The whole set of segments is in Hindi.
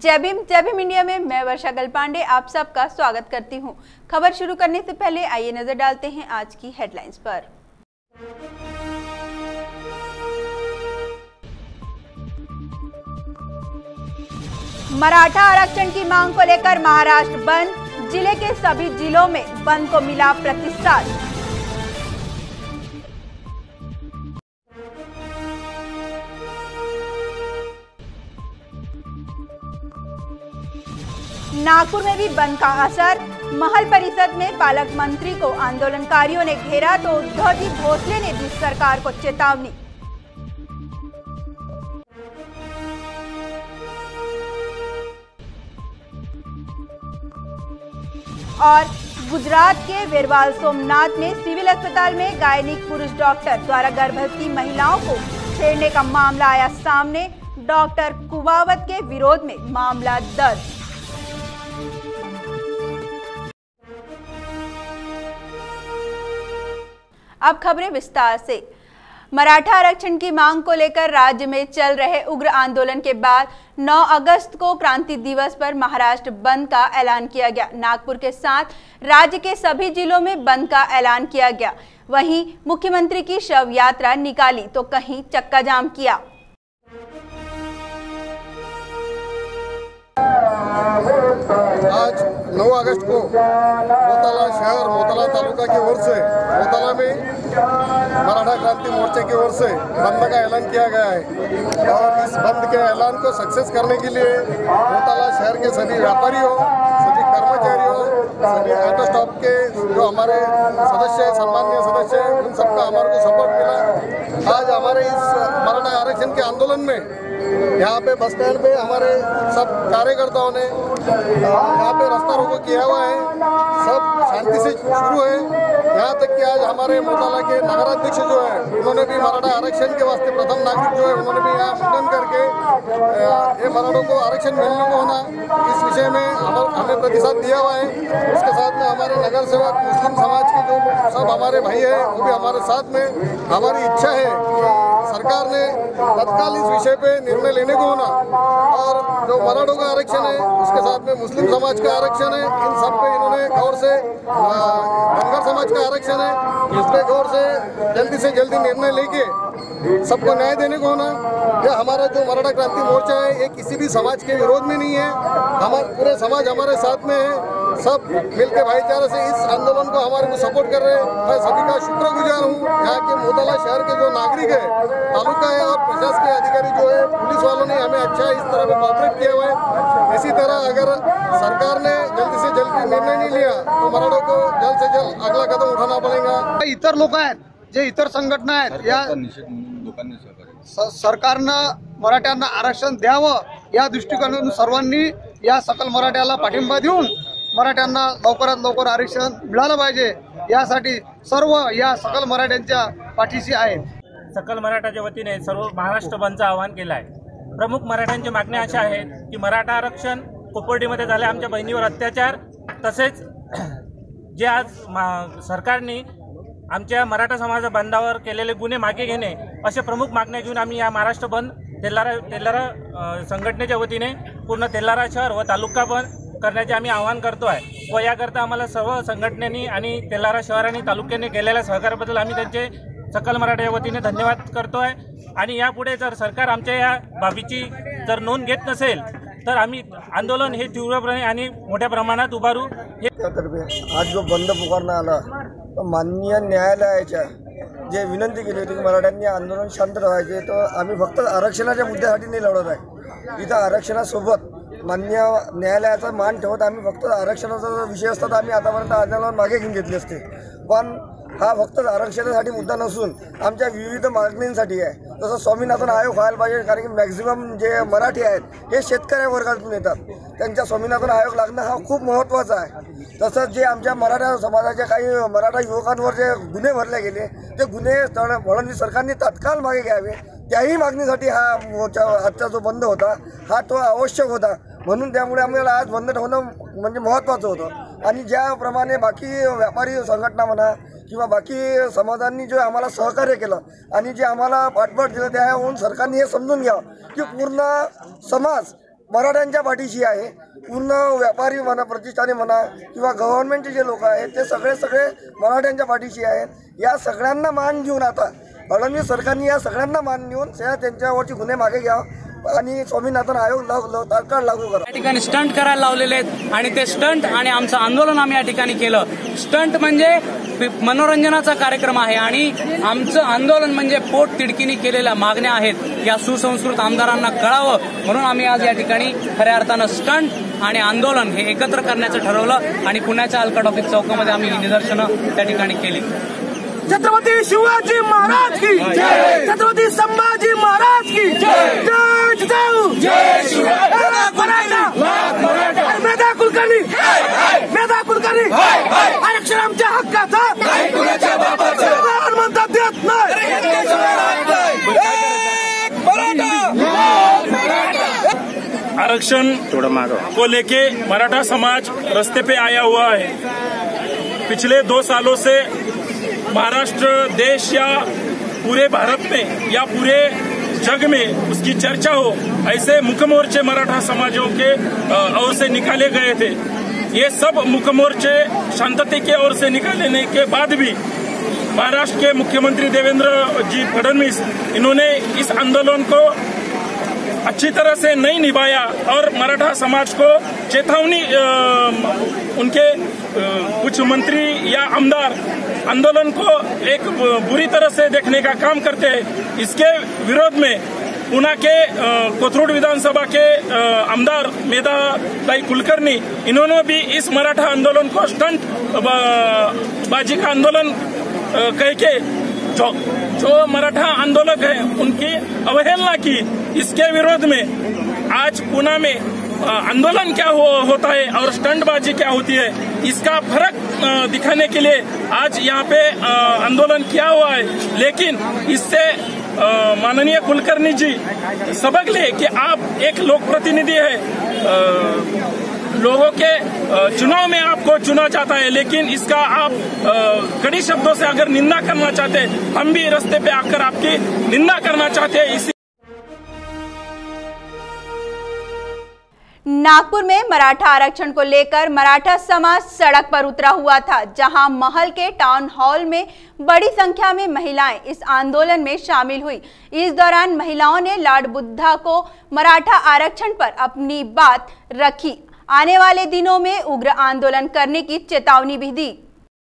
जय भीम इंडिया में मैं वर्षा गलपांडे आप सबका स्वागत करती हूं। खबर शुरू करने से पहले आइए नजर डालते हैं आज की हेडलाइंस पर। मराठा आरक्षण की मांग को लेकर महाराष्ट्र बंद, जिले के सभी जिलों में बंद को मिला प्रतिसाद। नागपुर में भी बंद का असर, महल परिषद में पालक मंत्री को आंदोलनकारियों ने घेरा तो उद्धव जी भोसले ने दी सरकार को चेतावनी। और गुजरात के वेरवाल सोमनाथ में सिविल अस्पताल में गायनिक पुरुष डॉक्टर द्वारा गर्भवती महिलाओं को छेड़ने का मामला आया सामने। डॉक्टर कुवावत के विरोध में मामला दर्ज। अब खबरें विस्तार से। मराठा आरक्षण की मांग को लेकर राज्य में चल रहे उग्र आंदोलन के बाद 9 अगस्त को क्रांति दिवस पर महाराष्ट्र बंद का ऐलान किया गया। नागपुर के साथ राज्य के सभी जिलों में बंद का ऐलान किया गया। वहीं मुख्यमंत्री की शव यात्रा निकाली तो कहीं चक्का जाम किया। आज 9 अगस्त को मोताला शहर मोताला तालुका की ओर से मोताला में मराठा क्रांति मोर्चे की ओर से बंद का ऐलान किया गया है और इस बंद के ऐलान को सक्सेस करने के लिए मोताला शहर के सभी व्यापारियों, सभी कर्मचारियों, सभी ऑटो स्टॉप के जो हमारे सदस्य हैं, सम्मानीय सदस्य हैं, उन सबका हमारे को सपोर्ट मिला। आज हमारे इस मराठा आरक्षण के आंदोलन में यहाँ पे बस स्टैंड पे हमारे सब कार्यकर्ताओं ने यहाँ पे रास्ता रोको किया हुआ है। सब शांति से शुरू है। यहाँ तक कि आज हमारे मोताला के नगराध्यक्ष जो है उन्होंने भी मराठा आरक्षण के वास्ते प्रथम नागरिक जो है उन्होंने भी यहाँ मुंडन करके ये मराठों को आरक्षण मिलने को होना इस विषय में हमें प्रतिसाद दिया हुआ है। उसके साथ में हमारे नगर सेवक मुस्लिम समाज के जो सब हमारे भाई है वो भी हमारे साथ में। हमारी इच्छा है कि सरकार ने तत्काल इस विषय पे निर्णय लेने को होना और जो मराठों का आरक्षण है उसके साथ में मुस्लिम समाज का आरक्षण है, इन सब पे इन्होंने गौर से धनगर समाज का आरक्षण है, इस पे गौर से जल्दी निर्णय लेके सबको न्याय देने को होना। यह हमारा जो मराठा क्रांति मोर्चा है ये किसी भी समाज के विरोध में नहीं है। हमारे पूरे समाज हमारे साथ में है। सब मिलकर भाईचारे से इस आंदोलन को हमारे को सपोर्ट कर रहे हैं। मैं सभी का शुक्रगुजार हूँ। यहाँ के मोताला शहर के जो नागरिक है, तालुका है और प्रशासकीय अधिकारी जो है, पुलिस वालों ने हमें अच्छा इस तरह में कोऑपरेट किया हुआ है। इसी तरह अगर सरकार ने जल्दी से जल्दी निर्णय नहीं लिया तो मराठों को जल्द से जल्द अगला कदम उठाना पड़ेगा। इतर लोक आहेत जे इतर संघटना आहेत या सरकारनं मराठ्यांना आरक्षण द्यावं या दृष्टिकोनातून सर्वांनी या सकल मराठ्याला पाठिंबा देऊन मराठ्यांना लवकरात लवकर आरक्षण मिळालं पाहिजे यासाठी सर्व या सकल मराठ्यांच्या पाठीशी आहेत। सकल मराठाच्या वतीने सर्व महाराष्ट्र बंदचं आवाहन केलं आहे। प्रमुख मराठ्यांच्या मागण्या अशा आहेत की मराठा आरक्षण, कोपर्डीमध्ये झाले आमच्या बहिणीवर अत्याचार, तसेच जे आज सरकारने आमच्या मराठा समाजा बंदावर केलेले गुन्हे मागे घेणे असे प्रमुख मागण्या घेऊन आम्ही या महाराष्ट्र बंद तेल्हारा संघटनेच्या वतीने पूर्ण तेल्हारा शहर व तालुका बंद करण्याचे आम्ही आवाहन करतो आहे व याकरता आम्हाला सर्व संघटनेनी आणि तेल्हारा शहर आणि तालुक्याने केलेल्या सहकार्याबद्दल आम्ही त्यांचे सकल मराठा वतीने धन्यवाद करतो आहे। आणि यापुढे जर सरकार आमच्या या बाबीची जर नोंद घेत नसेल तर आम्ही आंदोलन हे तीव्रपणे आणि मोठ्या प्रमाणात उभारू। आज जो बंद पुकारण्यात आला तो माननीय न्यायालयाच्या जे विनंती केली होती की मराठ्यांनी आंदोलन शांत ठेवायचे, तर आम्ही फक्त आरक्षणाच्या मुद्द्यासाठी नाही लढत आहे। इथं आरक्षणासोबत माननीय न्यायालयाचा मान ठेवत आम्ही फक्त आरक्षणाचा जो विषय असता तर आम्ही आतापर्यंत आंदोलन मागे घेऊन घेतले असते, पण हा फक्त आरक्षणासाठी मुद्दा नसून आमच्या विविध मागणींसाठी आहे। जसं स्वामीनाथन आयोग व्हायला पाहिजे, कारण की मॅक्झिमम जे मराठी आहेत हे शेतकरी वर्गातून येतात, त्यांच्या स्वामीनाथन आयोग लागणं हा खूप महत्त्वाचा आहे। तसंच जे आमच्या मराठा समाजाच्या काही मराठा युवकांवर जे गुन्हे भरले गेले ते गुन्हे फडणवीस सरकारने तात्काळ मागे घ्यावे, त्याही मागणीसाठी हा आजचा जो बंद होता हा तो आवश्यक होता। म्हणून त्यामुळे आम्हाला आज बंद ठेवणं म्हणजे महत्त्वाचं होतं। आणि ज्याप्रमाणे बाकी व्यापारी संघटना म्हणा किंवा बाकी समाजांनी जो आम्हाला सहकार्य केलं आणि जे आम्हाला पाठबळ दिलं त्याहून सरकारने हे समजून घ्यावं की पूर्ण समाज मराठ्यांच्या पाठीशी आहे। पूर्ण व्यापारी म्हणा, प्रतिष्ठाने म्हणा किंवा गव्हर्नमेंटचे जे लोक आहेत ते सगळे मराठ्यांच्या पाठीशी आहेत। या सगळ्यांना मान घेऊन आता फडणवीस सरकारने या सगळ्यांना मान देऊन त्यांच्यावरची गुन्हे मागे घ्यावं आणि स्वामीनाथन आयोग तात्काळ लागू करा। या ठिकाणी स्टंट करायला लावलेले आहेत आणि ते स्टंट आणि आमचं आंदोलन आम्ही या ठिकाणी केलं। स्टंट म्हणजे मनोरंजनाचा कार्यक्रम आहे आणि आमचं आंदोलन म्हणजे पोट तिडकीने केलेल्या मागण्या आहेत, या सुसंस्कृत आमदारांना कळावं म्हणून आम्ही आज या ठिकाणी खऱ्या अर्थानं स्टंट आणि आंदोलन हे एकत्र करण्याचं ठरवलं आणि पुण्याच्या अलका टॉकीज चौकामध्ये आम्ही निदर्शनं त्या ठिकाणी केली। छत्रपती शिवाजी महाराज की जय, छत्रपती संभाजी महाराज की जय, जय जय शिवाजी मराठा मेधा कुलकर्णी, मेधा कुलकर्णी आरक्षण आमच्या हक्काचा म्हणतात देत आरक्षण को लेके मराठा समाज रास्ते पे आया हुआ है। पिछले 2 सालों से महाराष्ट्र देश या पूरे भारत में या पूरे जग में उसकी चर्चा हो, ऐसे मुख्य मोर्चे मराठा समाजों के ओर से निकाले गए थे। ये सब मुख्य मोर्चे शांतता के ओर से निकालने के बाद भी महाराष्ट्र के मुख्यमंत्री देवेंद्र जी फडणवीस इन्होंने इस आंदोलन को अच्छी तरह से नहीं निभाया और मराठा समाज को चेतावनी उनके कुछ मंत्री या आमदार आंदोलन को एक बुरी तरह से देखने का काम करते हैं। इसके विरोध में पुणे के कोथरूड विधानसभा के आमदार मेधाताई कुलकर्णी इन्होंने भी इस मराठा आंदोलन को स्टंट बाजी का आंदोलन कह के जो मराठा आंदोलक हैं उनकी अवहेलना की। इसके विरोध में आज पुणे में आंदोलन क्या होता है और स्टंटबाजी क्या होती है, इसका फर्क दिखाने के लिए आज यहाँ पे आंदोलन किया हुआ है। लेकिन इससे माननीय कुलकर्णी जी सबक ले कि आप एक लोक प्रतिनिधि है, लोगों के चुनाव में आपको चुना जाता है, लेकिन इसका आप कड़ी शब्दों से अगर निंदा करना चाहते हैं, हम भी रास्ते पे आकर आपकी निंदा करना चाहते हैं। इसी नागपुर में मराठा आरक्षण को लेकर मराठा समाज सड़क पर उतरा हुआ था, जहां महल के टाउन हॉल में बड़ी संख्या में महिलाएं इस आंदोलन में शामिल हुई। इस दौरान महिलाओं ने लॉर्ड बुद्धा को मराठा आरक्षण पर अपनी बात रखी। आने वाले दिनों में उग्र आंदोलन करने की चेतावनी भी दी।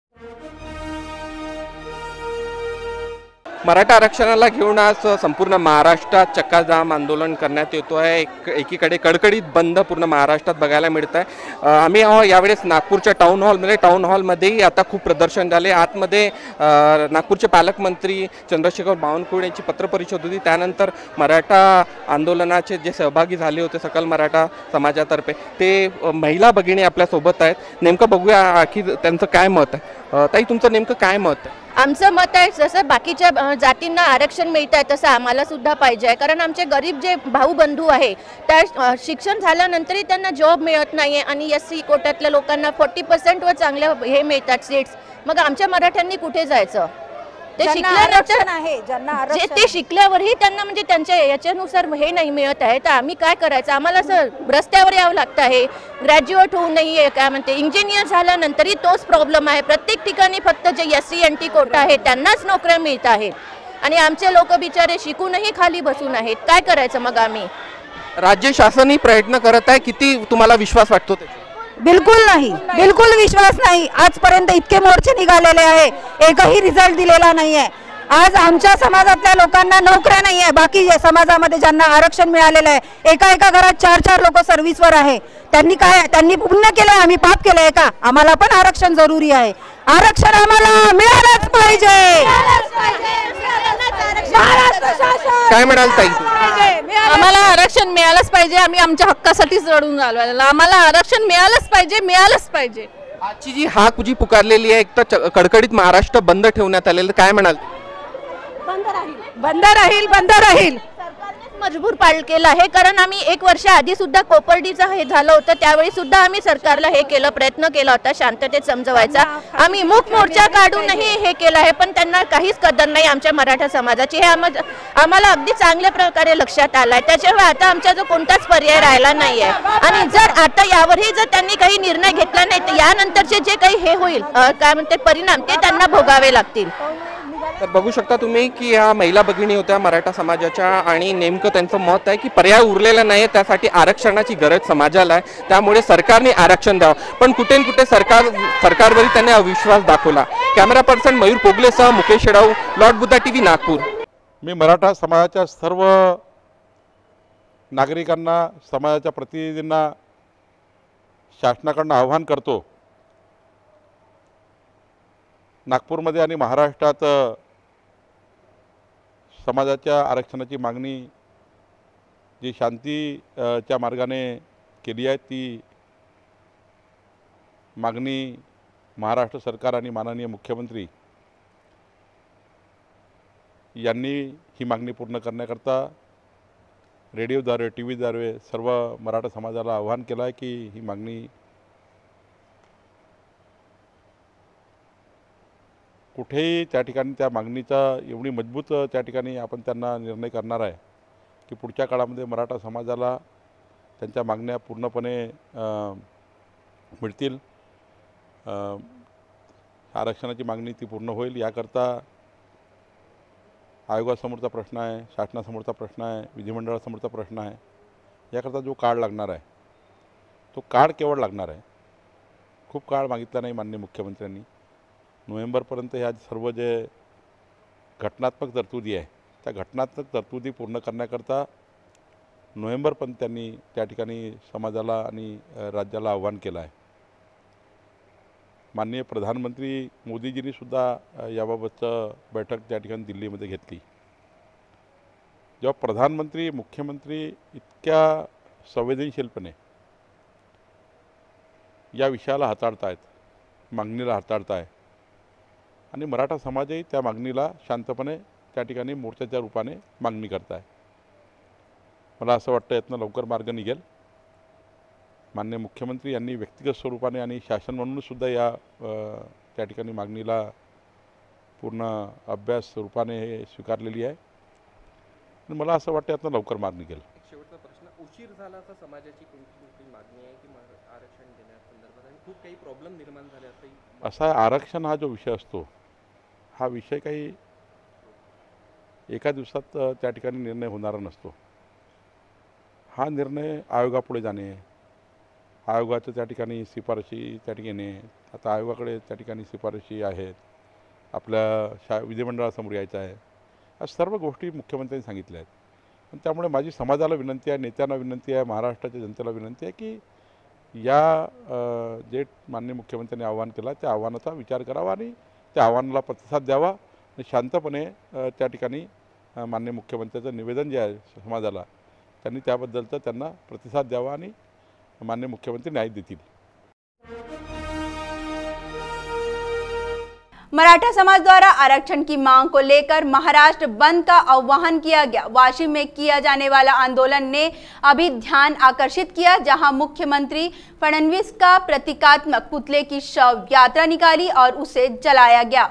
मराठा आरक्षणाला घेऊन आज संपूर्ण महाराष्ट्रात चक्काजाम आंदोलन करण्यात येतो आहे। एकीकडे कडकडीत बंद पूर्ण महाराष्ट्रात बघायला मिळत आहे। आम्ही यावेळेस नागपूरच्या टाउन हॉलमध्येही आता खूप प्रदर्शन झाले। आतमध्ये नागपूरचे पालकमंत्री चंद्रशेखर बावनकुळे यांची पत्रपरिषद होती। त्यानंतर मराठा आंदोलनाचे जे सहभागी झाले होते सकल मराठा समाजातर्फे ते महिला भगिनी आपल्यासोबत आहेत। नेमकं बघूया की त्यांचं काय मत आहे। ताई, तुमचं नेमकं काय मत आहे? आमचं मत आहे जसं बाकीच्या जातींना आरक्षण मिळत आहे तसं आम्हाला सुद्धा पाहिजे आहे, कारण आमचे गरीब जे भाऊ बंधू आहे त्या शिक्षण झाल्यानंतरही त्यांना जॉब मिळत नाही आणि SC कोट्यातल्या लोकांना 40% वर चांगल्या हे मिळतात सीट्स। मग आमच्या मराठ्यांनी कुठे जायचं? ते शिकल्यानंतर ते शिकल्यावरही त्यांना म्हणजे त्यांच्या याच्यानुसार हे नाही मिळत आहे, तर आम्ही काय करायचं? आम्हाला असं रस्त्यावर यावं लागतं आहे। ग्रॅज्युएट होऊ नाहीये, काय म्हणते इंजिनियर झाल्यानंतरही तोच प्रॉब्लेम आहे। प्रत्येक ठिकाणी फक्त जे SC NT कोटा आहे त्यांनाच नोकऱ्या मिळत आहेत आणि आमचे लोक बिचारे शिकूनही खाली बसून आहेत। काय करायचं मग आम्ही? राज्य शासनही प्रयत्न करत आहे, किती तुम्हाला विश्वास वाटतो? बिलकुल नाही, बिलकुल विश्वास नाही। आजपर्यंत इतके मोर्चे निघालेले आहे, एकही रिझल्ट दिलेला नाहीये। आज आमच्या समाजातल्या लोकांना नोकऱ्या नाही आहे, बाकी समाजामध्ये ज्यांना आरक्षण मिळालेलं आहे, एका घरात 4 लोक सर्व्हिसवर आहे। त्यांनी पुण्य केलंय, आम्ही पाप केलंय का? आम्हाला पण आरक्षण जरुरी आहे। आरक्षण आम्हाला मिळालंच पाहिजे। काय म्हणाल ताई? आम्हाला आरक्षण मिळालंच पाहिजे। आम्ही आमच्या हक्कासाठीच लढून आलो। आम्हाला आरक्षण मिळालंच पाहिजे, मिळालंच पाहिजे। आजची जी हाक जी पुकारलेली आहे, एक तर कडकडीत महाराष्ट्र बंद ठेवण्यात आलेलं, काय म्हणाल? बंद राहील, बंद राहील, बंद राहील। मजबूर केलं आहे, कारण आम्ही 1 वर्ष आधी सुद्धा कोपर्डीचं हे झालं होतं, त्यावेळी सुद्धा आम्ही सरकारला हे केलं, प्रयत्न केला होता शांततेत समजवायचा. आम्ही मूक मोर्चा काढूनही हे केलं आहे, पण त्यांना काहीच कदर नाही आमच्या मराठा समाजाची. हे आम्हाला अगदी चांगल्या प्रकारे लक्षात आलंय. त्याच्यामुळे आता आमचा जो कोणताच पर्याय राहिला नाहीये. आणि जर आता यावरही जर त्यांनी काही निर्णय घेतला नाही तर यानंतरचे जे काही हे होईल काय म्हणते परिणाम ते त्यांना भोगावे लागतील. तर बघू शकता तुम्ही की ह्या महिला भगिनी होत्या मराठा समाजाच्या आणि नेमकं त्यांचं मत आहे की पर्याय उरलेला नाही, त्यासाठी आरक्षणाची गरज समाजाला आहे, त्यामुळे सरकारने आरक्षण द्यावं. पण कुठे न कुठे सरकारवरही त्यांनी अविश्वास दाखवला. कॅमेरा पर्सन मयूर पोगलेसह मुकेश शेडाऊ, लॉर्ड बुद्धा टीव्ही, नागपूर. मी मराठा समाजाच्या सर्व नागरिकांना, समाजाच्या प्रतिनिधींना शासनाकडून आवाहन करतो, नागपूरमध्ये आणि महाराष्ट्रात समाजाच्या आरक्षणाची मागणी जी शांतीच्या मार्गाने केली आहे ती मागणी महाराष्ट्र सरकार आणि माननीय मुख्यमंत्री यांनी ही मागणी पूर्ण करण्याकरता रेडिओद्वारे, टी व्हीद्वारे सर्व मराठा समाजाला आवाहन केलं आहे की ही मागणी कुठेही त्या ठिकाणी त्या मागणीचा एवढी मजबूत त्या ठिकाणी आपण त्यांना निर्णय करणार आहे की पुढच्या काळामध्ये मराठा समाजाला त्यांच्या मागण्या पूर्णपणे मिळतील. आरक्षणाची मागणी ती पूर्ण होईल याकरता आयोगासमोरचा प्रश्न आहे, शासनासमोरचा प्रश्न आहे, विधिमंडळासमोरचा प्रश्न आहे. याकरता जो काळ लागणार आहे तो काळ केवळ लागणार आहे. खूप काळ मागितला नाही माननीय मुख्यमंत्र्यांनी. नोव्हेंबरपर्यंत ह्या सर्व जे घटनात्मक तरतुदी आहे त्या घटनात्मक तरतुदी पूर्ण करण्याकरता नोव्हेंबरपर्यंत त्यांनी त्या ठिकाणी समाजाला आणि राज्याला आव्हान केलं आहे. माननीय प्रधानमंत्री मोदीजींनी सुद्धा याबाबतचं बैठक त्या ठिकाणी दिल्लीमध्ये घेतली. जेव्हा प्रधानमंत्री, मुख्यमंत्री इतक्या संवेदनशीलपणे या विषयाला हाताळतायत, मागणीला हाताळताय आणि मराठा समाजही त्या मागणीला शांतपणे त्या ठिकाणी मोर्चाच्या रूपाने मागणी करताय. मला असं वाटतं यातनं लवकर मार्ग निघेल. माननीय मुख्यमंत्री यांनी व्यक्तिगत स्वरूपाने आणि शासन म्हणून सुद्धा या त्या ठिकाणी मागणीला पूर्ण अभ्यास रूपाने हे स्वीकारलेली आहे आणि मला असं वाटतं यातनं लवकर मार्ग निघेल. शेवटचा प्रश्न, उशीर झाला तर समाजाची कोणती मागणी आहे की आरक्षण देण्यासंदर्भात आणि खूप काही प्रॉब्लेम निर्माण झाले असंही असा आरक्षण हा जो विषय असतो हा विषय काही एका दिवसात त्या ठिकाणी निर्णय होणारा नसतो. हा निर्णय आयोगापुढे जाणे, आयोगाच्या त्या ठिकाणी शिफारशी त्या ठिकाणी, आता आयोगाकडे त्या ठिकाणी शिफारशी आहेत, आपल्या विधिमंडळासमोर यायचं आहे, या सर्व गोष्टी मुख्यमंत्र्यांनी सांगितल्या आहेत. आणि त्यामुळे माझी समाजाला विनंती आहे, नेत्यांना विनंती आहे, महाराष्ट्राच्या जनतेला विनंती आहे की या जे माननीय मुख्यमंत्र्यांनी आवाहन केलं त्या आव्हानाचा विचार करावा आणि त्या आव्हानाला प्रतिसाद द्यावा आणि शांतपणे त्या ठिकाणी माननीय मुख्यमंत्र्यांचं निवेदन जे आहे समाजाला त्यांनी त्याबद्दलचा त्यांना प्रतिसाद द्यावा आणि माननीय मुख्यमंत्री न्याय देतील. मराठा समाज द्वारा आरक्षण की मांग को लेकर महाराष्ट्र बंद का आह्वान किया गया. वाशिम में किया जाने वाला आंदोलन ने अभी ध्यान आकर्षित किया, जहां मुख्यमंत्री फडणवीस का प्रतीकात्मक पुतले की शव यात्रा निकाली और उसे जलाया गया.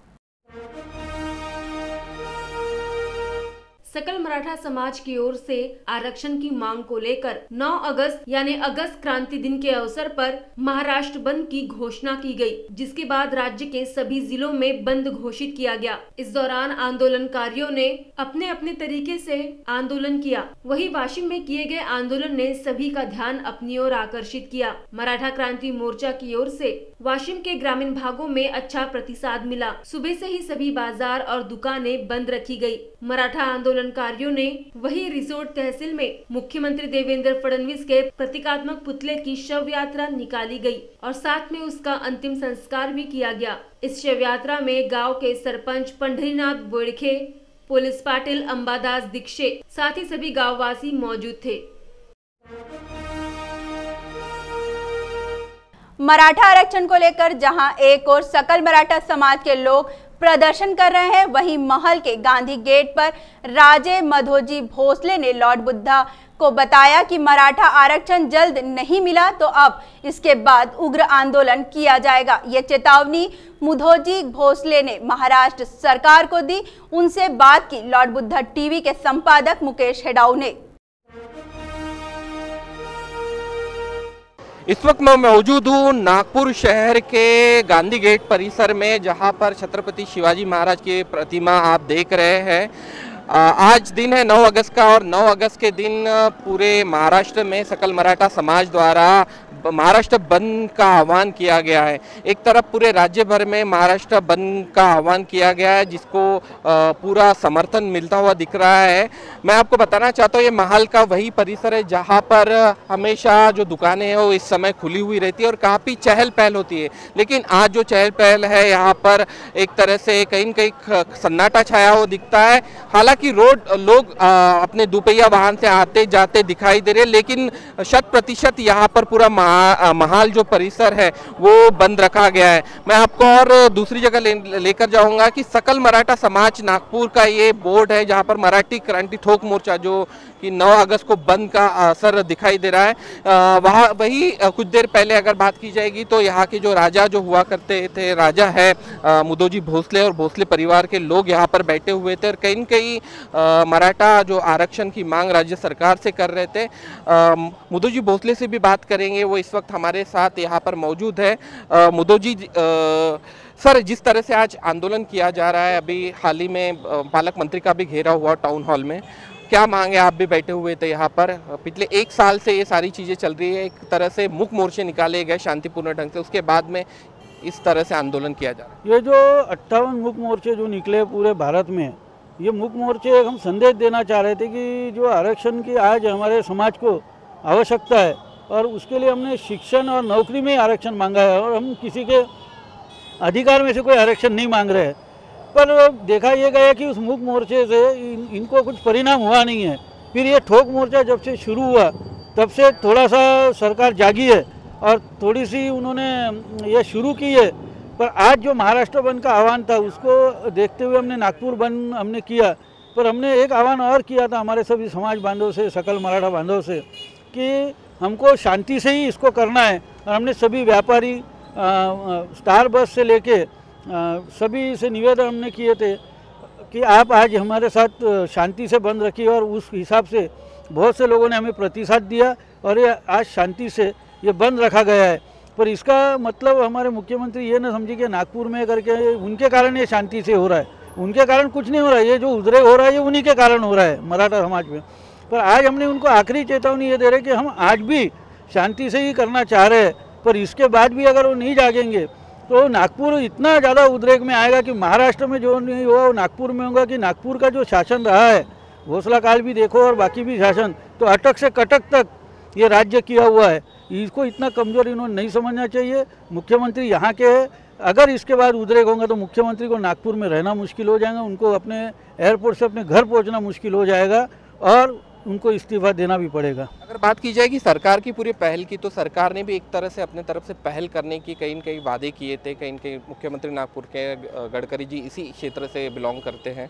सकल मराठा समाज की ओर से आरक्षण की मांग को लेकर 9 अगस्त यानी अगस्त क्रांति दिन के अवसर पर महाराष्ट्र बंद की घोषणा की गई, जिसके बाद राज्य के सभी जिलों में बंद घोषित किया गया. इस दौरान आंदोलनकारियों ने अपने अपने तरीके से आंदोलन किया. वहीं वाशिम में किए गए आंदोलन ने सभी का ध्यान अपनी ओर आकर्षित किया. मराठा क्रांति मोर्चा की ओर से वाशिम के ग्रामीण भागों में अच्छा प्रतिसाद मिला. सुबह से ही सभी बाजार और दुकानें बंद रखी गयी. मराठा आंदोलनकारियों ने वही रिसोर्ट तहसील में मुख्यमंत्री देवेंद्र फडणवीस के प्रतीकात्मक पुतले की शव यात्रा निकाली गई और साथ में उसका अंतिम संस्कार भी किया गया. इस शव यात्रा में गांव के सरपंच पंढरीनाथ बोड़खे, पुलिस पाटिल अंबादास दीक्षे, साथ ही सभी गांववासी मौजूद थे. मराठा आरक्षण को लेकर जहां एक और सकल मराठा समाज के लोग प्रदर्शन कर रहे हैं। वहीं महल के गांधी गेट पर राजे मधोजी भोसले ने लॉर्ड बुद्धा को बताया कि मराठा आरक्षण जल्द नहीं मिला तो अब इसके बाद उग्र आंदोलन किया जाएगा। ये चेतावनी मुधोजी भोसले ने महाराष्ट्र सरकार को दी। उनसे बात की लॉर्ड बुद्धा टीवी के संपादक मुकेश हेडाऊ ने। इस वक्त मैं मौजूद हूँ नागपुर शहर के गांधी गेट परिसर में, जहाँ पर छत्रपति शिवाजी महाराज की प्रतिमा आप देख रहे हैं। आज दिन है 9 अगस्त का और 9 अगस्त के दिन पूरे महाराष्ट्र में सकल मराठा समाज द्वारा महाराष्ट्र बंद का आह्वान किया गया है। एक तरफ पूरे राज्य भर में महाराष्ट्र बंद का आह्वान किया गया है, जिसको पूरा समर्थन मिलता हुआ दिख रहा है। मैं आपको बताना चाहता हूँ ये महल का वही परिसर है जहाँ पर हमेशा जो दुकानें हैं वो इस समय खुली हुई रहती है और काफ़ी चहल पहल होती है। लेकिन आज जो चहल पहल है यहाँ पर एक तरह से कहीं न कहीं सन्नाटा छाया हुआ दिखता है। हालांकि लोग अपने दोपहिया वाहन से आते जाते दिखाई दे रहे हैं, लेकिन 100% यहाँ पर पूरा महल जो परिसर है वो बंद रखा गया है। मैं आपको और दूसरी जगह लेकर जाऊंगा कि सकल मराठा समाज नागपुर का ये बोर्ड है, जहाँ पर मराठी क्रांति ठोक मोर्चा जो कि 9 अगस्त को बंद का असर दिखाई दे रहा है। वही कुछ देर पहले अगर बात की जाएगी तो यहाँ के जो राजा जो हुआ करते थे, राजा है मुधोजी भोसले और भोसले परिवार के लोग यहाँ पर बैठे हुए थे और कहीं न कहीं मराठा जो आरक्षण की मांग राज्य सरकार से कर रहे थे। मुधोजी भोसले से भी बात करेंगे, वो इस वक्त हमारे साथ यहाँ पर मौजूद है। मुधोजी सर, जिस तरह से आज आंदोलन किया जा रहा है, अभी हाल ही में पालक मंत्री का भी घेरा हुआ टाउन हॉल में, क्या मांगे? आप भी बैठे हुए थे यहाँ पर। पिछले 1 साल से ये सारी चीज़ें चल रही है, एक तरह से मुख्य मोर्चे निकाले गए शांतिपूर्ण ढंग से, उसके बाद में इस तरह से आंदोलन किया जा रहा है। ये जो 58 मुख्य मोर्चे जो निकले पूरे भारत में, ये मुख्य मोर्चे हम संदेश देना चाह रहे थे कि जो आरक्षण की आज हमारे समाज को आवश्यकता है और उसके लिए हमने शिक्षण और नौकरी में आरक्षण मांगा है और हम किसी के अधिकार में से कोई आरक्षण नहीं मांग रहे हैं। पर देखा ये गया कि उस मुख्य मोर्चे से इनको कुछ परिणाम हुआ नहीं है। फिर ये ठोक मोर्चा जब से शुरू हुआ तब से थोड़ा सा सरकार जागी है और थोड़ी सी उन्होंने ये शुरू की है। पर आज जो महाराष्ट्र बंद का आह्वान था उसको देखते हुए हमने नागपुर बंद हमने किया, पर हमने एक आह्वान और किया था हमारे सभी समाज बांधवों से, सकल मराठा बांधवों से, कि हमको शांति से ही इसको करना है। और हमने सभी व्यापारी स्टार बस से लेके सभी से निवेदन हमने किए थे कि आप आज हमारे साथ शांति से बंद रखिए और उस हिसाब से बहुत से लोगों ने हमें प्रतिसाद दिया और ये आज शांति से ये बंद रखा गया है। पर इसका मतलब हमारे मुख्यमंत्री ये ना समझे कि नागपुर में करके उनके कारण ये शांति से हो रहा है, उनके कारण कुछ नहीं हो रहा है। ये जो उद्रेक हो रहा है ये उन्हीं के कारण हो रहा है मराठा समाज में। पर आज हमने उनको आखिरी चेतावनी ये दे रहे कि हम आज भी शांति से ही करना चाह रहे हैं, पर इसके बाद भी अगर वो नहीं जागेंगे तो नागपुर इतना ज़्यादा उद्रेक में आएगा कि महाराष्ट्र में जो नहीं हुआ वो नागपुर में होगा। कि नागपुर का जो शासन रहा है, घोसला काल भी देखो और बाकी भी शासन, तो अटक से कटक तक ये राज्य किया हुआ है। इसको इतना कमज़ोर इन्होंने नहीं समझना चाहिए। मुख्यमंत्री यहाँ के हैं, अगर इसके बाद उद्रेक होंगे तो मुख्यमंत्री को नागपुर में रहना मुश्किल हो जाएगा, उनको अपने एयरपोर्ट से अपने घर पहुँचना मुश्किल हो जाएगा और उनको इस्तीफा देना भी पड़ेगा। अगर बात की जाएगी सरकार की पूरी पहल की, तो सरकार ने भी एक तरह से अपने तरफ से पहल करने की कहीं न कहीं वादे किए थे। कहीं न कहीं मुख्यमंत्री नागपुर के गडकरी जी इसी क्षेत्र से बिलोंग करते हैं।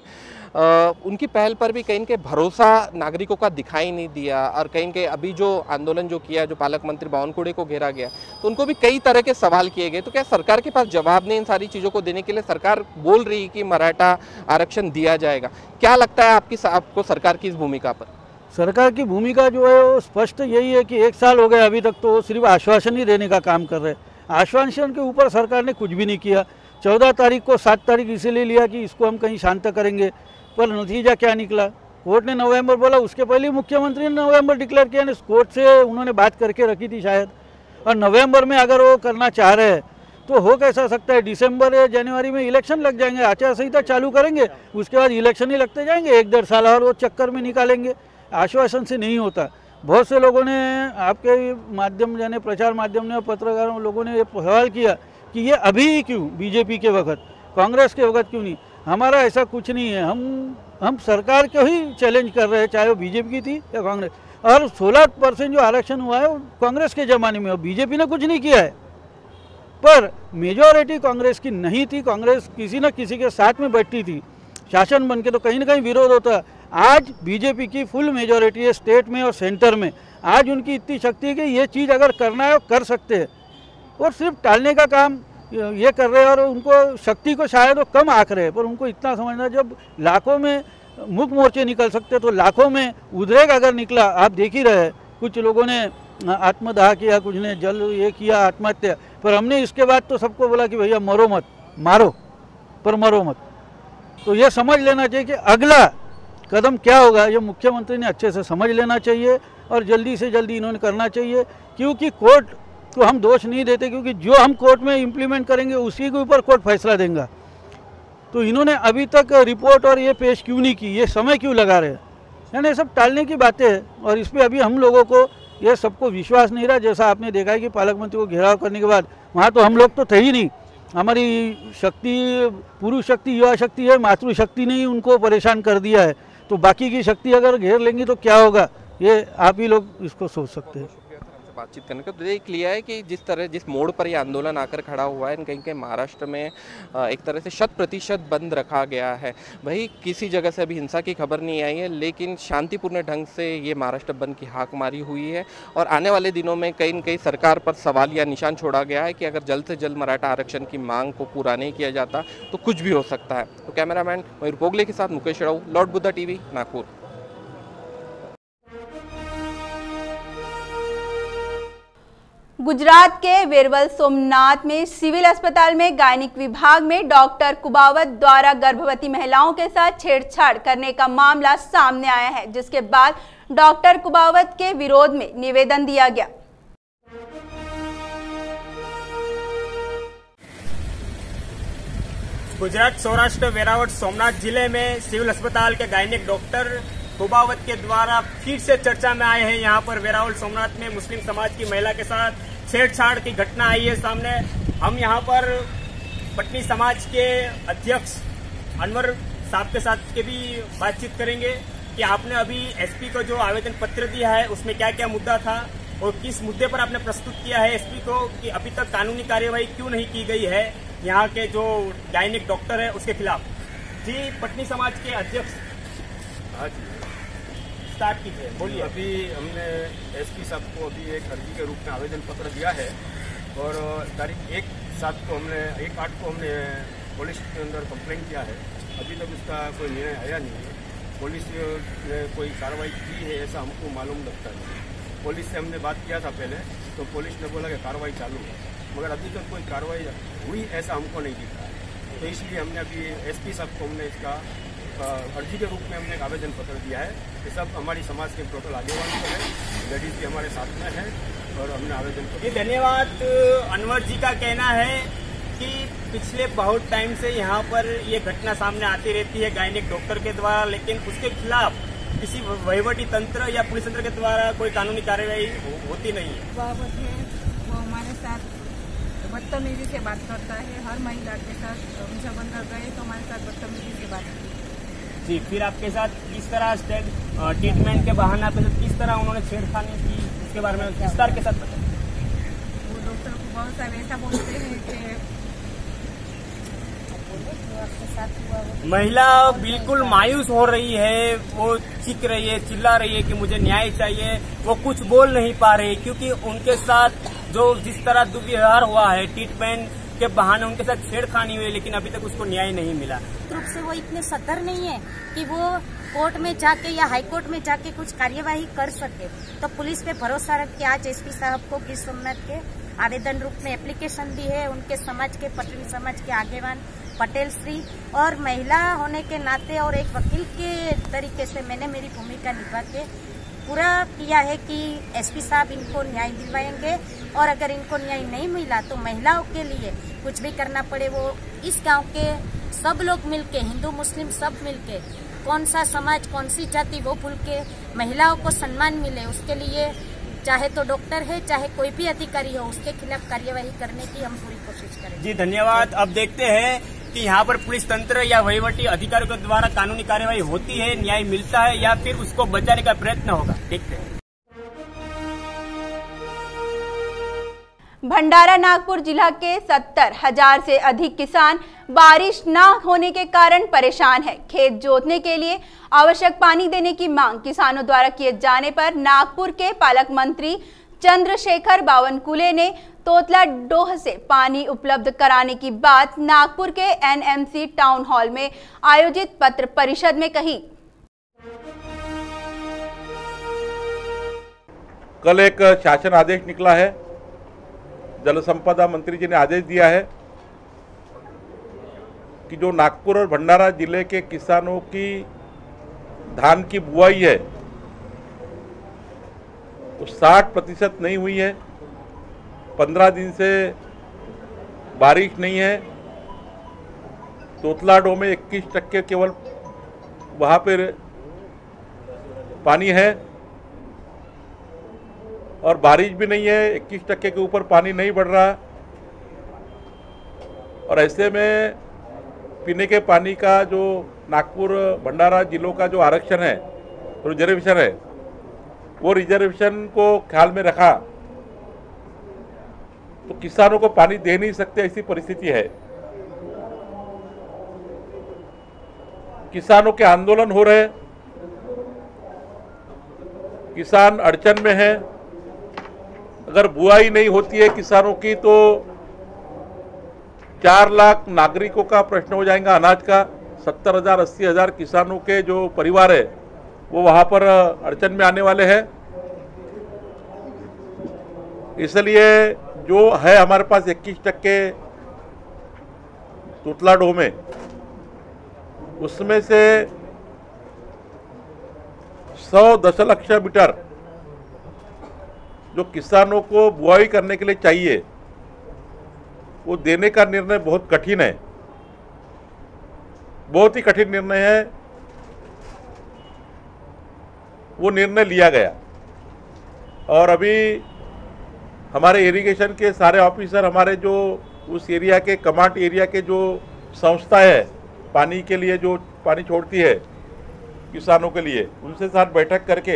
उनकी पहल पर भी कहीं न कहीं भरोसा नागरिकों का दिखाई नहीं दिया और कहीं न कहीं अभी जो आंदोलन जो किया, जो पालक मंत्री बावनकुळे को घेरा गया, तो उनको भी कई तरह के सवाल किए गए। तो क्या सरकार के पास जवाब नहीं इन सारी चीज़ों को देने के लिए? सरकार बोल रही है कि मराठा आरक्षण दिया जाएगा। क्या लगता है आपको सरकार की इस भूमिका पर? सरकार की भूमिका जो है वो स्पष्ट यही है कि 1 साल हो गए अभी तक तो सिर्फ आश्वासन ही देने का काम कर रहे हैं। आश्वासन के ऊपर सरकार ने कुछ भी नहीं किया। 14 तारीख को 7 तारीख इसीलिए लिया कि इसको हम कहीं शांत करेंगे, पर नतीजा क्या निकला? कोर्ट ने नवंबर बोला, उसके पहले मुख्यमंत्री ने नवंबर डिक्लेयर किया। कोर्ट से उन्होंने बात करके रखी थी शायद, और नवंबर में अगर वो करना चाह रहे हैं तो हो कैसा सकता है? दिसंबर या जनवरी में इलेक्शन लग जाएंगे, आचार संहिता चालू करेंगे, उसके बाद इलेक्शन ही लगते जाएंगे 1-1.5 साल और वो चक्कर में निकालेंगे। आश्वासन से नहीं होता। बहुत से लोगों ने आपके माध्यम यानी प्रचार माध्यम ने, पत्रकारों लोगों ने ये सवाल किया कि ये अभी क्यों, बीजेपी के वक्त, कांग्रेस के वक्त क्यों नहीं? हमारा ऐसा कुछ नहीं है। हम सरकार को ही चैलेंज कर रहे हैं, चाहे वो बीजेपी की थी या कांग्रेस। और 16% जो आरक्षण हुआ है वो कांग्रेस के ज़माने में, और बीजेपी ने कुछ नहीं किया है। पर मेजॉरिटी कांग्रेस की नहीं थी। कांग्रेस किसी न किसी के साथ में बैठती थी, शासन बन के तो कहीं ना कहीं विरोध होता। आज बीजेपी की फुल मेजॉरिटी है स्टेट में और सेंटर में। आज उनकी इतनी शक्ति है कि ये चीज़ अगर करना है कर सकते हैं, और सिर्फ टालने का काम ये कर रहे हैं। और उनको शक्ति को शायद वो कम आंक रहे हैं, पर उनको इतना समझना, जब लाखों में मुख्य मोर्चे निकल सकते तो लाखों में उद्रेक अगर निकला, आप देख ही रहे, कुछ लोगों ने आत्मदाह किया, कुछ ने जल ये किया, आत्महत्या। पर हमने इसके बाद तो सबको बोला कि भैया मरो मत, मारो पर मरो मत। तो ये समझ लेना चाहिए कि अगला कदम क्या होगा, ये मुख्यमंत्री ने अच्छे से समझ लेना चाहिए और जल्दी से जल्दी इन्होंने करना चाहिए। क्योंकि कोर्ट को हम दोष नहीं देते, क्योंकि जो हम कोर्ट में इम्प्लीमेंट करेंगे उसी के ऊपर कोर्ट फैसला देगा। तो इन्होंने अभी तक रिपोर्ट और ये पेश क्यों नहीं की, ये समय क्यों लगा रहे हैं, यानी ये सब टालने की बातें हैं। और इस पर अभी हम लोगों को ये सबको विश्वास नहीं रहा। जैसा आपने देखा है कि पालक मंत्री को घेराव करने के बाद वहाँ तो हम लोग तो थे ही नहीं। हमारी शक्ति, पुरुष शक्ति, युवा शक्ति है, मातृशक्ति ने ही उनको परेशान कर दिया है। तो बाकी की शक्ति अगर घेर लेंगी तो क्या होगा, ये आप ही लोग इसको सोच सकते हैं। बातचीत करने का तो देख लिया है कि जिस मोड़ पर ये आंदोलन आकर खड़ा हुआ है, कहीं कहीं महाराष्ट्र में एक तरह से 100% बंद रखा गया है। वही किसी जगह से अभी हिंसा की खबर नहीं आई है, लेकिन शांतिपूर्ण ढंग से ये महाराष्ट्र बंद की हाक मारी हुई है। और आने वाले दिनों में कहीं न कहीं सरकार पर सवाल या निशान छोड़ा गया है कि अगर जल्द से जल्द मराठा आरक्षण की मांग को पूरा नहीं किया जाता तो कुछ भी हो सकता है। तो कैमरामैन मयूर पोगले के साथ मुकेश राव, लॉर्ड बुद्धा टीवी, नागपुर। गुजरात के वेरवल सोमनाथ में सिविल अस्पताल में गायनिक विभाग में डॉक्टर कुबावत द्वारा गर्भवती महिलाओं के साथ छेड़छाड़ करने का मामला सामने आया है, जिसके बाद डॉक्टर कुबावत के विरोध में निवेदन दिया गया। गुजरात सौराष्ट्र वेरावल सोमनाथ जिले में सिविल अस्पताल के गायनिक डॉक्टर कुबावत के द्वारा फिर से चर्चा में आए हैं। यहाँ पर वेरावल सोमनाथ में मुस्लिम समाज की महिला के साथ छेड़छाड़ की घटना आई है सामने। हम यहाँ पर पटनी समाज के अध्यक्ष अनवर साहब के साथ के भी बातचीत करेंगे कि आपने अभी एसपी को जो आवेदन पत्र दिया है उसमें क्या क्या मुद्दा था और किस मुद्दे पर आपने प्रस्तुत किया है एसपी को कि अभी तक कानूनी कार्यवाही क्यों नहीं की गई है यहाँ के जो गायनिक डॉक्टर है उसके खिलाफ। जी, पटनी समाज के अध्यक्ष स्टार्ट कीजिए, बोलिए। अभी हमने एसपी साहब को अभी एक अर्जी के रूप में आवेदन पत्र दिया है और तारीख 1/7 को हमने 1/8 को हमने पुलिस के अंदर कंप्लेंट किया है। अभी तक उसका कोई निर्णय आया नहीं है। पुलिस ने कोई कार्रवाई की है ऐसा हमको मालूम लगता है। पुलिस से हमने बात किया था पहले, तो पुलिस ने बोला कि कार्रवाई चालू है, मगर अभी तक कोई कार्रवाई हुई ऐसा हमको नहीं दिख रहा है। तो इसलिए हमने अभी एसपी साहब को हमने इसका अर्जी के रूप में हमने एक आवेदन पत्र दिया है। ये सब हमारी समाज के टोटल आगेवान है, लेडीज भी हमारे साथ में है और हमने आवेदन पत्र। धन्यवाद। अनवर जी का कहना है कि पिछले बहुत टाइम से यहाँ पर ये घटना सामने आती रहती है गायनिक डॉक्टर के द्वारा, लेकिन उसके खिलाफ किसी वहीवटी तंत्र या पुलिस तंत्र के द्वारा कोई कानूनी कार्यवाही होती नहीं है। वो हमारे साथ बदतमीजी से बात करता है, हर महिला के साथ जब अंदर गए तो हमारे साथ बदतमीजी से बात की। जी, फिर आपके साथ किस तरह ट्रीटमेंट के बहाने आपके साथ किस तरह उन्होंने छेड़खानी की, उसके बारे में विस्तार के साथ बताइए। वो डॉक्टर को बहुत सारे ऐसा बोलते हैं कि महिला बिल्कुल मायूस हो रही है, वो चीख रही है, चिल्ला रही है कि मुझे न्याय चाहिए। वो कुछ बोल नहीं पा रही क्योंकि उनके साथ जो जिस तरह दुर्व्यवहार हुआ है, ट्रीटमेंट के बहाने उनके साथ छेड़खानी हुई, लेकिन अभी तक उसको न्याय नहीं मिला। रूप से वो इतने सतर नहीं है कि वो कोर्ट में जाके या हाई कोर्ट में जाके कुछ कार्यवाही कर सके। तो पुलिस पे भरोसा रख के आज एसपी साहब को गिर सोमनाथ के आवेदन रूप में एप्लीकेशन दी है। उनके समाज के, पटनी समाज के आगेवान पटेल श्री और महिला होने के नाते और एक वकील के तरीके से मैंने मेरी भूमिका निभा के पूरा किया है कि एसपी साहब इनको न्याय दिलवाएंगे और अगर इनको न्याय नहीं मिला तो महिलाओं के लिए कुछ भी करना पड़े। वो इस गांव के सब लोग मिलके, हिंदू मुस्लिम सब मिलके, कौन सा समाज कौन सी जाति वो भूल के महिलाओं को सम्मान मिले, उसके लिए चाहे तो डॉक्टर है चाहे कोई भी अधिकारी हो उसके खिलाफ कार्यवाही करने की हम पूरी कोशिश करेंगे। जी, धन्यवाद। अब देखते हैं कि यहाँ पर पुलिस तंत्र या वहीवटी अधिकारियों के द्वारा कानूनी कार्यवाही होती है, न्याय मिलता है या फिर उसको बचाने का प्रयत्न होगा। देखते हैं। भंडारा नागपुर जिला के 70,000 से अधिक किसान बारिश न होने के कारण परेशान है। खेत जोतने के लिए आवश्यक पानी देने की मांग किसानों द्वारा किए जाने पर नागपुर के पालक मंत्री चंद्रशेखर बावनकुले ने तोतला डोह से पानी उपलब्ध कराने की बात नागपुर के एनएमसी टाउन हॉल में आयोजित पत्र परिषद में कही। कल एक शासन आदेश निकला है, जल संपदा मंत्री जी ने आदेश दिया है कि जो नागपुर और भंडारा जिले के किसानों की धान की बुआई है वो 60% नहीं हुई है। 15 दिन से बारिश नहीं है। तोतलाडो में 21% केवल वहाँ पर पानी है और बारिश भी नहीं है। 21% के ऊपर पानी नहीं बढ़ रहा और ऐसे में पीने के पानी का जो नागपुर भंडारा जिलों का जो आरक्षण है, रिजर्वेशन है, वो रिजर्वेशन को ख्याल में रखा तो किसानों को पानी दे नहीं सकते, ऐसी परिस्थिति है। किसानों के आंदोलन हो रहे, किसान अड़चन में है। अगर बुआई नहीं होती है किसानों की तो 4 लाख नागरिकों का प्रश्न हो जाएगा अनाज का। 70,000 80,000 किसानों के जो परिवार है वो वहाँ पर अड़चन में आने वाले हैं। इसलिए जो है हमारे पास 21% तोतलाडो में, उसमें से 100 दशलक्ष मीटर जो किसानों को बुआई करने के लिए चाहिए वो देने का निर्णय बहुत कठिन है, बहुत ही कठिन निर्णय है। वो निर्णय लिया गया और अभी हमारे इरिगेशन के सारे ऑफिसर, हमारे जो उस एरिया के कमांड एरिया के जो संस्था है पानी के लिए जो पानी छोड़ती है किसानों के लिए, उनसे साथ बैठक करके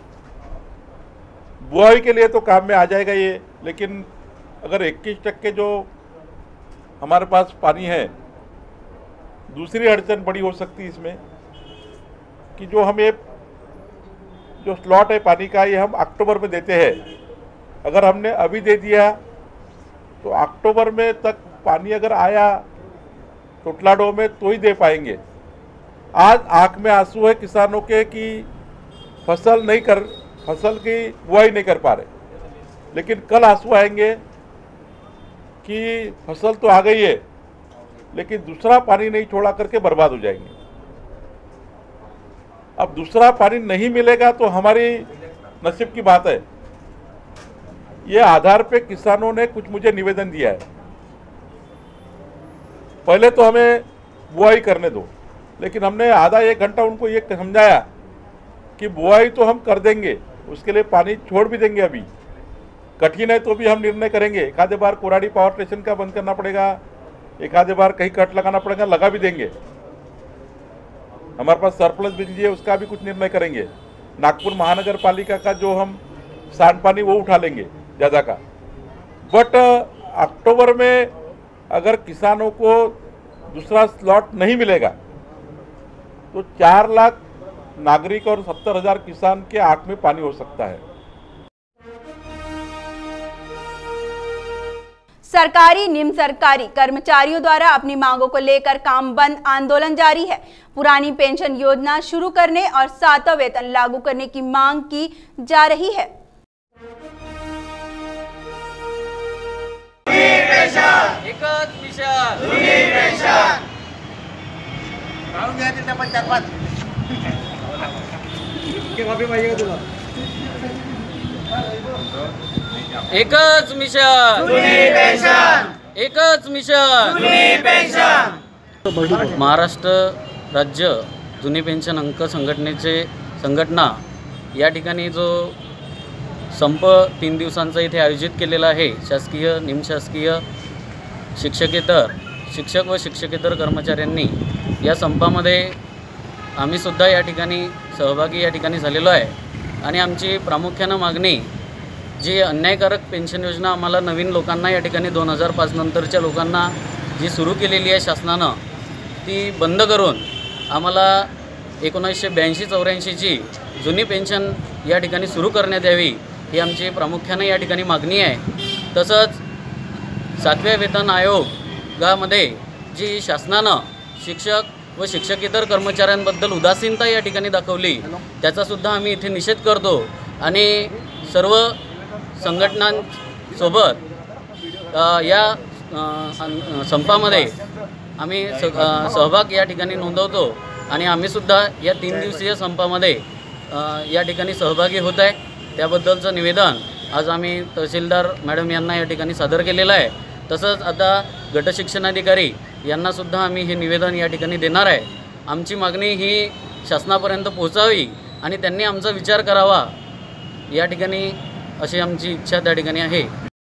बुआई के लिए तो काम में आ जाएगा ये। लेकिन अगर 21% जो हमारे पास पानी है, दूसरी अड़चन बड़ी हो सकती है इसमें कि जो हम ये जो स्लॉट है पानी का, ये हम अक्टूबर में देते हैं। अगर हमने अभी दे दिया तो अक्टूबर में तक पानी अगर आया तोतलाडो में तो ही दे पाएंगे। आज आंख में आंसू है किसानों के कि फसल की बुआई नहीं कर पा रहे, लेकिन कल आंसू आएंगे कि फसल तो आ गई है लेकिन दूसरा पानी नहीं छोड़ा करके बर्बाद हो जाएंगे। अब दूसरा पानी नहीं मिलेगा तो हमारी नसीब की बात है। ये आधार पे किसानों ने कुछ मुझे निवेदन दिया है। पहले तो हमें बुआई करने दो, लेकिन हमने आधा 1 घंटा उनको ये समझाया कि बुआई तो हम कर देंगे, उसके लिए पानी छोड़ भी देंगे। अभी कठिन है तो भी हम निर्णय करेंगे। एक आधे बार कोराडी पावर स्टेशन का बंद करना पड़ेगा, एक आधे बार कहीं कट लगाना पड़ेगा, लगा भी देंगे। हमारे पास सरप्लस बिजली है, उसका भी कुछ निर्णय करेंगे। नागपुर महानगर पालिका का जो हम सांडपानी वो उठा लेंगे ज़्यादा का। बट अक्टूबर में अगर किसानों को दूसरा स्लॉट नहीं मिलेगा तो 4 लाख नागरिक और 70,000 किसान के आंख में पानी हो सकता है। सरकारी निम्न सरकारी कर्मचारियों द्वारा अपनी मांगों को लेकर काम बंद आंदोलन जारी है। पुरानी पेंशन योजना शुरू करने और 7वां वेतन लागू करने की मांग की जा रही है। एकच मिशन, एकच मिशन। महाराष्ट्र राज्य जुनी पेन्शन अंक संघटना या ठिकाणी जो संप 3 दिवसांचा इथे आयोजित केलेला आहे। शासकीय निमशासकीय शिक्षक व शिक्षकेतर कर्मचाऱ्यांनी या संपामध्ये आम्ही सुद्धा या ठिकाणी सहभागी या ठिकाणी झालेलो आहे आणि आमची प्रामुख्याने मागणी जी अन्यायकारक पेन्शन योजना आम्हाला नवीन लोकांना या ठिकाणी 2005 नंतरच्या लोकांना जी सुरू केलेली आहे शासनानं, ती बंद करून आम्हाला 1982-84ची जुनी पेन्शन या ठिकाणी सुरू करण्यात यावी, ही आमची प्रामुख्याने या ठिकाणी मागणी आहे। तसंच 7व्या वेतन आयोगामध्ये जी शासनानं शिक्षक व शिक्षकेतर कर्मचाऱ्यांबद्दल उदासीनता या ठिकाणी दाखवली, त्याचासुद्धा आम्ही इथे निषेध करतो आणि सर्व संघटनांसोबत या संपामध्ये आम्ही सहभाग या ठिकाणी नोंदवतो आणि आम्हीसुद्धा या 3 दिवसीय संपामध्ये या ठिकाणी सहभागी होत आहे। त्याबद्दलचं निवेदन आज आम्ही तहसीलदार मॅडम यांना या ठिकाणी सादर केलेलं आहे। तसंच आता गटशिक्षणाधिकारी यांनासुद्धा आम्ही हे निवेदन या ठिकाणी देणार आहे। आमची मागणी ही शासनापर्यंत पोहोचावी आणि त्यांनी आमचा विचार करावा या ठिकाणी अशी आमची इच्छा त्या ठिकाणी आहे।